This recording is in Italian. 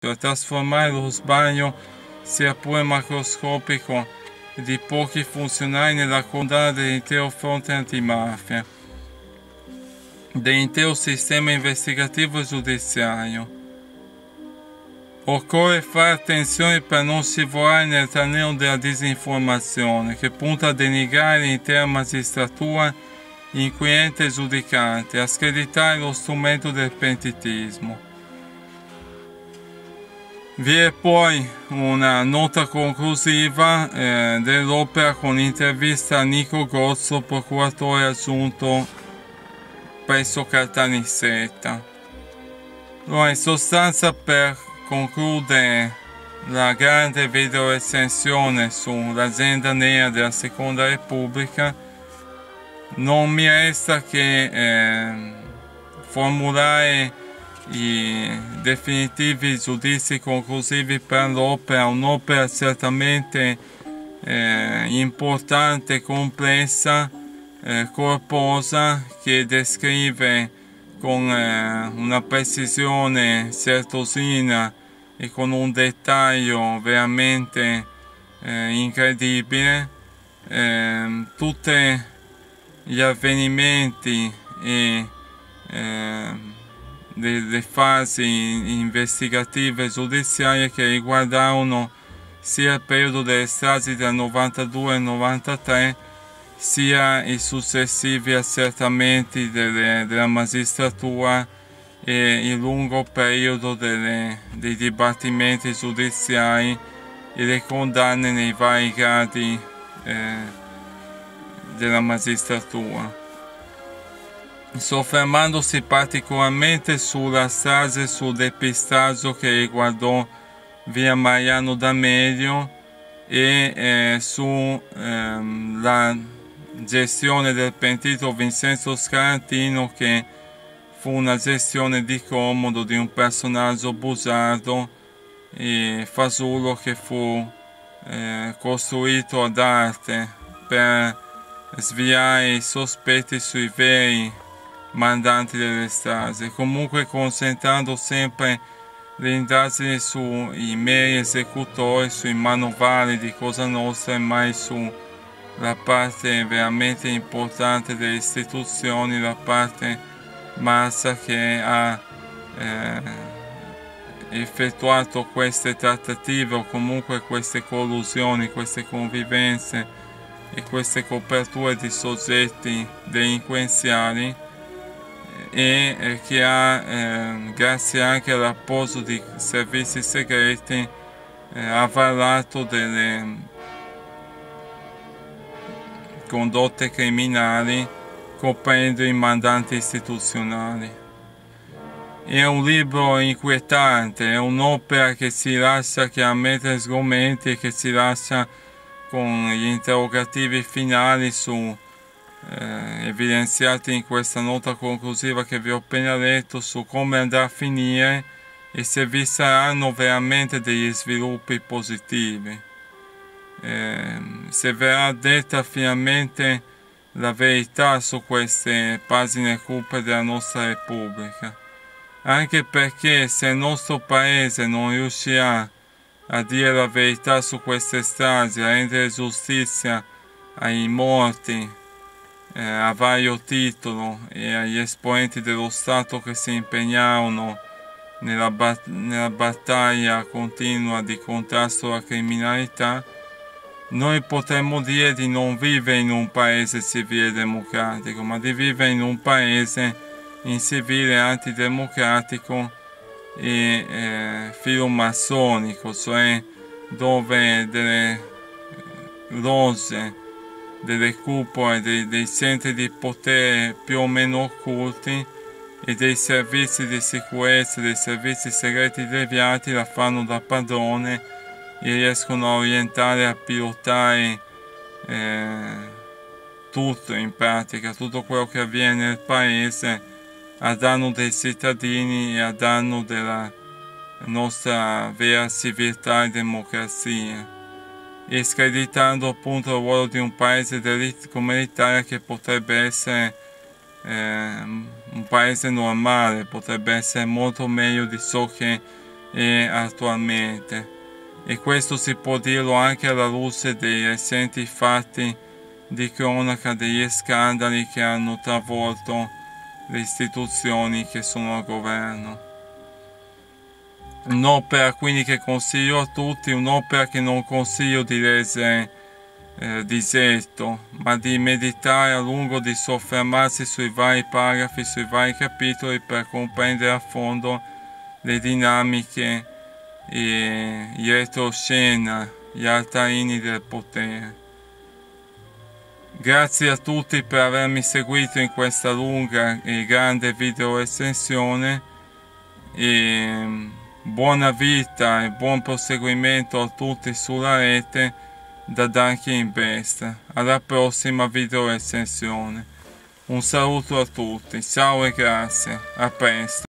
a trasformare lo sbaglio, sia pure macroscopico, di pochi funzionari nella condanna dell'intero fronte antimafia, dell'intero sistema investigativo e giudiziario. Occorre fare attenzione per non scivolare nel tranello della disinformazione, che punta a denigrare l'intera magistratura inquirente e giudicante, a screditare lo strumento del pentitismo. Vi è poi una nota conclusiva dell'opera con intervista a Nico Gozzo, procuratore aggiunto presso Caltanissetta. Allora, in sostanza, per concludere la grande video recensione sull'agenda nera della Seconda Repubblica, non mi resta che formulare i definitivi giudizi conclusivi per l'opera, un'opera certamente importante, complessa, corposa, che descrive con una precisione certosina e con un dettaglio veramente incredibile tutti gli avvenimenti e le fasi investigative e giudiziarie che riguardavano sia il periodo delle stragi del 92 e 93, sia i successivi accertamenti della magistratura e il lungo periodo dei dibattimenti giudiziari e le condanne nei vari gradi della magistratura, soffermandosi particolarmente sulla strage sul depistaggio che riguardò via Mariano D'Amelio e sulla gestione del pentito Vincenzo Scarantino, che fu una gestione di comodo di un personaggio bugiardo e fasullo che fu costruito ad arte per sviare i sospetti sui veri mandanti delle stragi, comunque concentrando sempre le indagini sui meri esecutori, sui manovali di Cosa Nostra e mai sulla parte veramente importante delle istituzioni, la parte massa che ha effettuato queste trattative o comunque queste collusioni, queste convivenze e queste coperture di soggetti delinquenziali, e che ha, grazie anche all'appoggio di servizi segreti, avallato delle condotte criminali coprendo i mandanti istituzionali. È un libro inquietante, è un'opera che ci lascia chiaramente sgomenti e che ci lascia con gli interrogativi finali evidenziati in questa nota conclusiva che vi ho appena letto, su come andrà a finire e se vi saranno veramente degli sviluppi positivi, se verrà detta finalmente la verità su queste pagine cupe della nostra Repubblica, anche perché se il nostro Paese non riuscirà a dire la verità su queste stragi, a rendere giustizia ai morti a vario titolo e agli esponenti dello Stato che si impegnarono nella battaglia continua di contrasto alla criminalità, noi potremmo dire di non vivere in un paese civile e democratico, ma di vivere in un paese incivile, antidemocratico e filomassonico, cioè dove delle logge, delle cupole, dei centri di potere più o meno occulti e dei servizi di sicurezza, dei servizi segreti deviati la fanno da padrone e riescono a orientare, a pilotare tutto in pratica, tutto quello che avviene nel paese a danno dei cittadini e a danno della nostra vera civiltà e democrazia, e screditando appunto il ruolo di un paese come l'Italia, che potrebbe essere un paese normale, potrebbe essere molto meglio di ciò che è attualmente, e questo si può dirlo anche alla luce dei recenti fatti di cronaca degli scandali che hanno travolto le istituzioni che sono al governo. Un'opera quindi che consiglio a tutti, un'opera che non consiglio di leggere di getto, ma di meditare a lungo, di soffermarsi sui vari paragrafi, sui vari capitoli per comprendere a fondo le dinamiche e gli retroscena, gli altarini del potere. Grazie a tutti per avermi seguito in questa lunga e grande video recensione, e buona vita e buon proseguimento a tutti sulla rete da Darky Invest. Alla prossima video recensione. Un saluto a tutti, ciao e grazie, a presto.